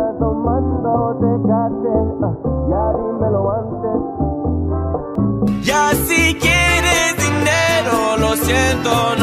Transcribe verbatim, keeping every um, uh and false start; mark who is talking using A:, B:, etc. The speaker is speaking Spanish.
A: tomando Tecate, uh, ya dímelo antes.
B: Ya si quieres dinero, lo siento,